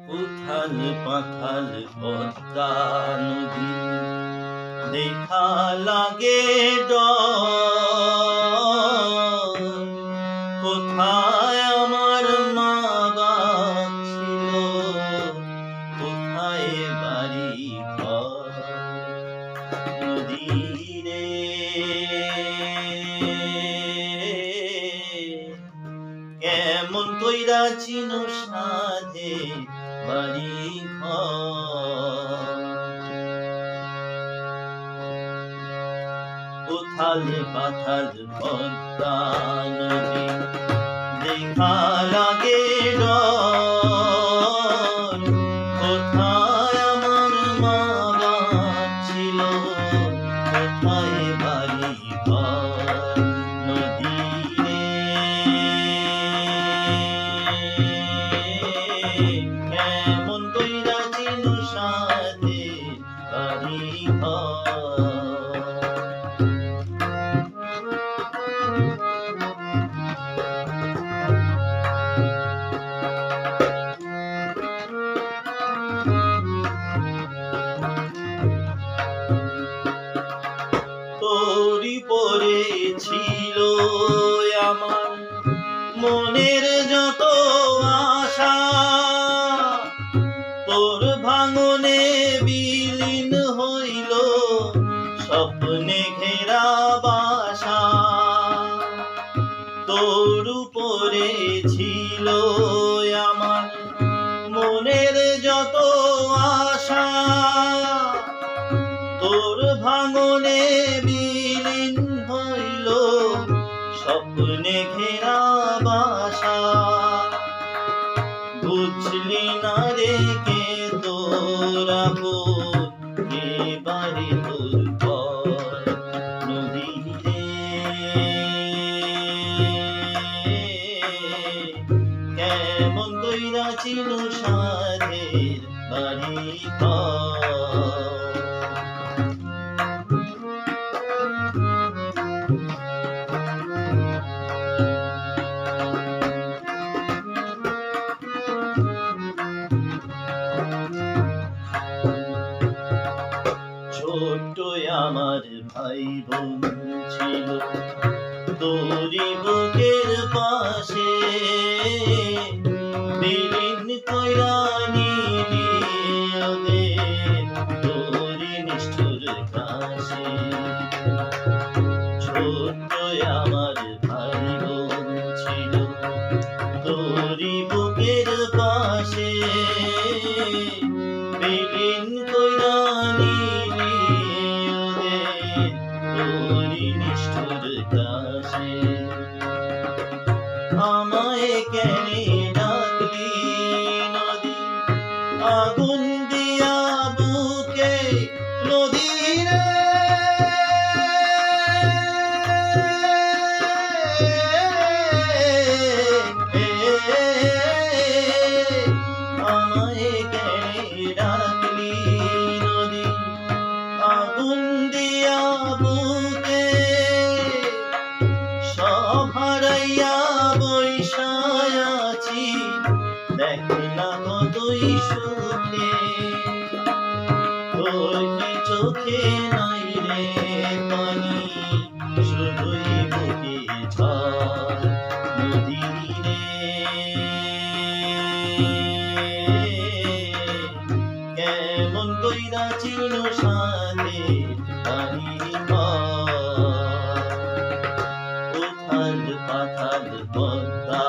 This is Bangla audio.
উথাল পাথাল পদ্মা নদী দেখা লাগে ডর। কোথায় আমার মা বাপ ছিল, কোথায় বাড়ি ঘর। নদী রে কেমন কইরা চিনো সাধে বাড়ি ঘর। উথাল পাথাল পদ্মা নদী দেখা লাগে ডর। কোথায় আমার মা বাপ ছিল, কোথায় বাড়ি ঘর। নদী রে কেমন কইরা চিনো সাধে বাড়ি ঘর। তোরি পড়েছিল আমার মনের যত আশা, তোর ভাঙনে বিলীন হইল স্বপ্নে ঘেরা বাসা। তোর উপরে ছিল আমার মনের যত আশা, তোর ভাঙনে বিলীন হইল স্বপ্নে ঘেরা বাসা। বুঝলি না রে কে তোর আপন, কে বাড়ি তোর ঘর। নদী রে কেমন কইরা চিনো সাধের বাড়ি ঘর। ছোট্ট আমার ভাই বোন ছিল তোরি বুকের পাশে, বিলীন কইরা নিলি ওদের তোরি নিষ্ঠুর কাছে। ছোট্ট আমার ভাই বোন ছিল তোরি বুকের পাশে, বিলীন কইরা নিলি ওদের তোরি নিষ্ঠুর কাছে। আমায় কেনে ডাকলি নদী আগুন দিয়া বুকে। নদী রে আমায় কেনে ডাকলি নদী আগুন দিয়া বুকে। সব হারাইয়া বইসায় আছি, দেখ না কতই সুখে। তোর কি চোখে নাই রে পানি, শুধুই বুকে ঝড়। নদী রে কেমন কইরা চিনো সাধে বাড়ি ঘর। উথাল পাথাল পদ্মা